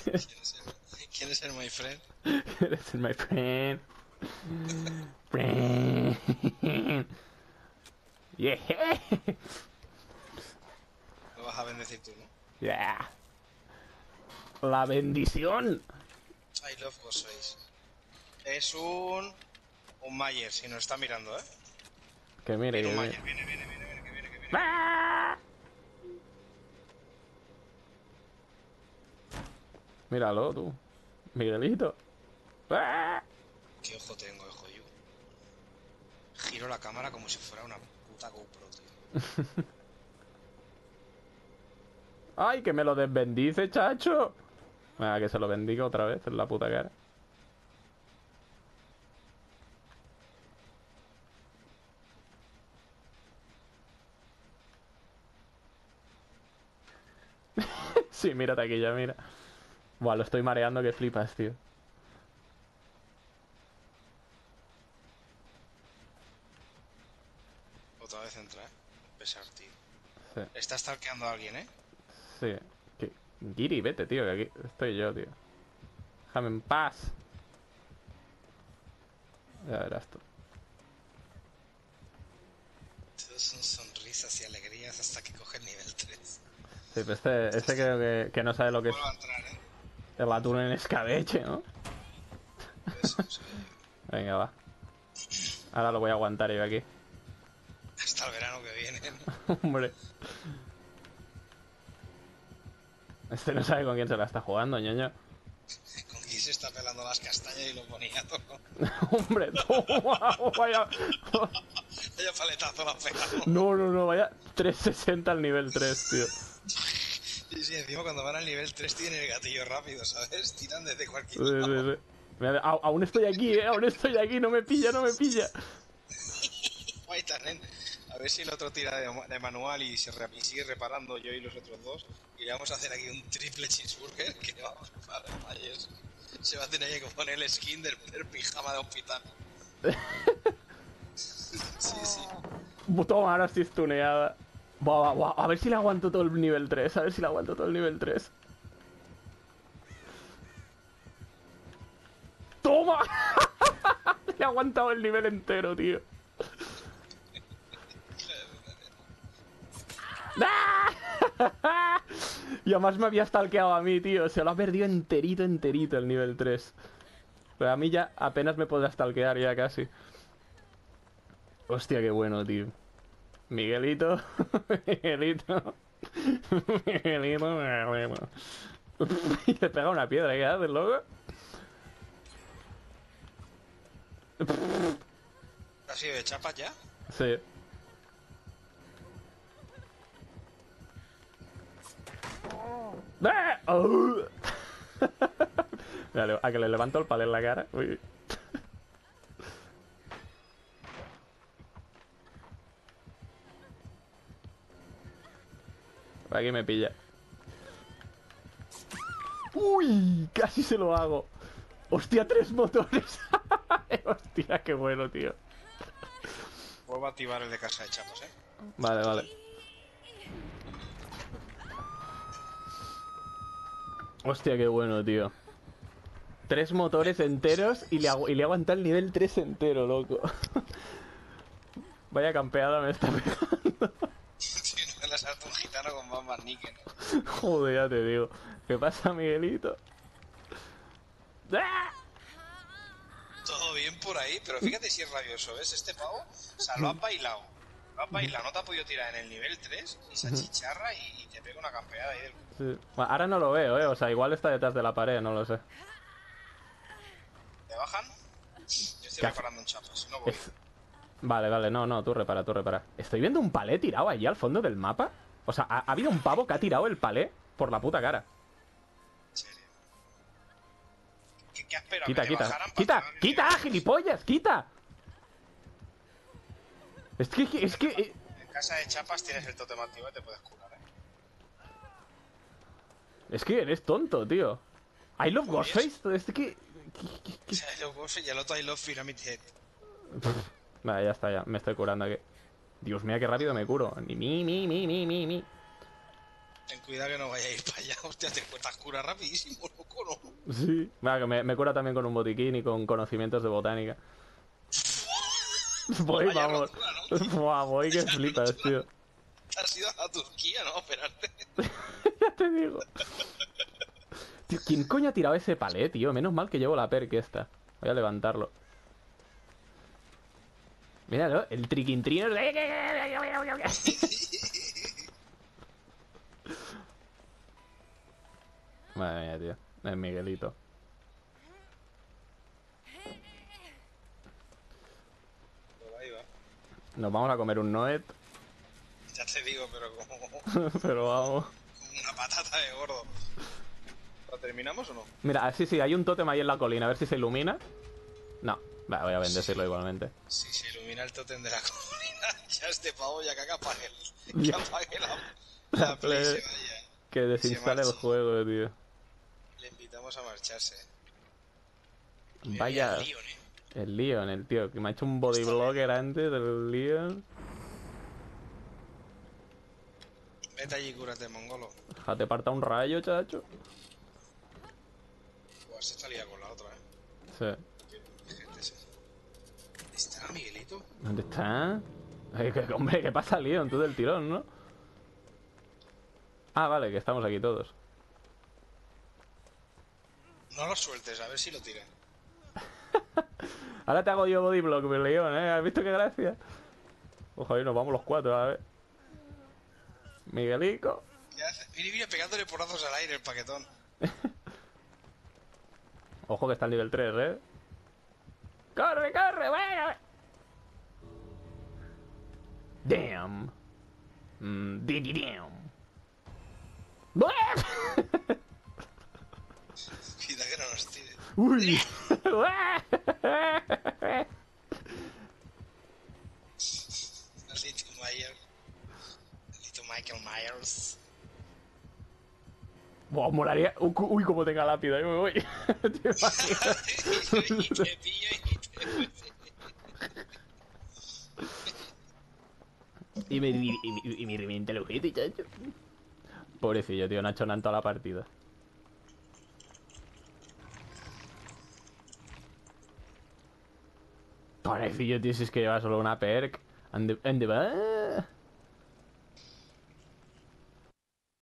¿Quién es el my friend? Eres my friend. Friend. Yeah. Lo vas a bendecir tú, ¿no? Yeah. La bendición. I love Ghostface. Es un Mayer, si nos está mirando, ¿eh? Que mire, Viene que un mire. Mayer, viene. ¡Ah! Míralo tú. Miguelito. ¡Ah! ¿Qué ojo tengo, hijo yo? Giro la cámara como si fuera una puta GoPro, tío. ¡Ay, que me lo desbendice, chacho! Venga, que se lo bendiga otra vez en la puta cara. Sí, mírate aquí ya, mira. Buah, lo estoy mareando que flipas, tío. Otra vez entra, ¿eh? Pesar, tío. Sí, Está stalkeando a alguien, ¿eh? sí. Giri, vete, tío, que aquí estoy yo, tío. Déjame en paz. Ya verás tú. Todos son sonrisas y alegrías hasta que coge el nivel 3. Sí, pero este creo que no sabe lo que Vuelvo es a entrar, ¿eh? el atún en escabeche, ¿no? Eso, sí. Venga, va. Ahora lo voy a aguantar yo aquí. Hasta el verano que viene, ¿no? Hombre. Este no sabe con quién se la está jugando, ñoño. Con quién se está pelando las castañas y lo ponía todo. Hombre, toma, vaya. Vaya paletazo la pega, ¿no? No, no, no, vaya 360 al nivel 3, tío. Sí, sí, encima cuando van al nivel 3 tienen el gatillo rápido, ¿sabes? Tiran desde Sí, cualquier sí, lado. sí. Mira, aún estoy aquí, aún estoy aquí, no me pilla, no me pilla. Ahí también. A ver si el otro tira de manual y sigue reparando yo y los otros dos. Y le vamos a hacer aquí un triple cheeseburger que vamos para el Myers. Se va a tener que poner el skin del pijama de hospital. Sí, sí. Toma, ahora estoy stuneada. Buah, buah, buah. A ver si le aguanto todo el nivel 3, a ver si le aguanto todo el nivel 3. ¡Toma! Le he aguantado el nivel entero, tío. ¡Ah! Y además me había stalkeado a mí, tío. Se lo ha perdido enterito, enterito el nivel 3. Pero a mí ya apenas me podrá stalkear ya casi. Hostia, qué bueno, tío. Miguelito. Miguelito. Miguelito. Y le pega una piedra, ¿qué haces, loco? ¿Ha sido de chapas ya? Sí. ¡Ah! ¡Oh! Dale, a que le levanto el palo en la cara. Uy. Aquí me pilla. Uy, casi se lo hago. Hostia, 3 motores. Hostia, qué bueno, tío. Vuelvo a activar el de casa de chapas, ¿eh? Vale, vale. Hostia, qué bueno, tío. 3 motores enteros y le aguanta el nivel 3 entero, loco. Vaya campeada me está pegando. Si no le salta un gitano con bambas níquel. Joder, ya te digo. ¿Qué pasa, Miguelito? ¡Ah! Todo bien por ahí, pero fíjate si es rabioso, ¿ves? Este pavo, o sea, lo has bailado. Lo has bailado, no te ha podido tirar en el nivel 3 y se achicharra y te pega una campeada ahí del... Sí. Bueno, ahora no lo veo, o sea, igual está detrás de la pared, no lo sé. ¿Te bajan? Yo estoy ¿Qué hace? reparando en chapas, no voy. Es... Vale, vale, no, no, tú repara, tú repara. Estoy viendo un palé tirado allí al fondo del mapa. O sea, ha habido un pavo que ha tirado el palé por la puta cara. En serio. ¿Qué has esperado? ¿Que Quita, te quita, bajaran para quita, tirar el quita, nivel 3? gilipollas, quita. Es que... En casa de chapas tienes el totem activo y te puedes curar, ¿eh? Es que eres tonto, tío. I love Pues... Ghostface, es que... O sea, luego y el otro I love Pyramid Head. Vale, ya está, ya, me estoy curando aquí. Dios mío, qué rápido me curo. Mi. Ten cuidado que no vaya a ir para allá. Hostia, te cuentas cura rapidísimo, loco, ¿no? Sí. Mira, que me cura también con un botiquín y con conocimientos de botánica. Voy, Vaya vamos. rotura, ¿no, tío? Buah, voy que Vaya flipas, rotura. tío. Te has ido a Turquía, ¿no? Esperarte. Ya te digo. Tío, ¿quién coño ha tirado ese palé, tío? Menos mal que llevo la perk esta. Voy a levantarlo. Míralo, el triquintrino. Madre mía, tío. Es Miguelito. Pero ahí va. Nos vamos a comer un Noet. Ya te digo, pero como Pero vamos. una patata de gordo. ¿Lo terminamos o no? Mira, sí, sí, hay un tótem ahí en la colina. A ver si se ilumina. No. Va, voy a bendecirlo Sí. igualmente. Si se ilumina el tótem de la colina, ya este pavo ya que apague, que Ya. apague La la play y se play. vaya. Que Y se desinstale el marche. juego, tío. Le invitamos a marcharse. Y mira, mira el Vaya. Leon, El Leon, el tío, que me ha hecho un Está bodyblocker bien. antes del Leon. Vete allí y cúrate, mongolo. Déjate parta un rayo, chacho. Buah, se está liado con la otra, Sí. Qué gente ese. ¿Está Miguelito? ¿Dónde está? Hombre, ¿qué pasa, Leon? Tú del tirón, ¿no? Ah, vale, que estamos aquí todos. No lo sueltes, a ver si lo tira. Ahora te hago yo bodyblock, mi Leon, ¿eh? ¿Has visto qué gracia? Ojo, ahí nos vamos los cuatro, a ver. Miguelico. ¿Qué hace? Mira, mira, pegándole porrazos al aire el paquetón. Ojo que está el nivel 3, ¿eh? ¡Corre, corre! ¡Bueno! ¡Damn! Damn. Cuida que no nos tire. ¡Uy! Little Myers. Little Michael Myers. Buah, molaría. Uy, como tenga lápida, yo me voy. ¿Te imaginas? Y te pillo y te... Y me revienta el ojete, chacho. Pobrecillo, tío, no ha hecho nada en toda la partida. Pobrecillo, tío, si es que lleva solo una perk. ¿Dónde va?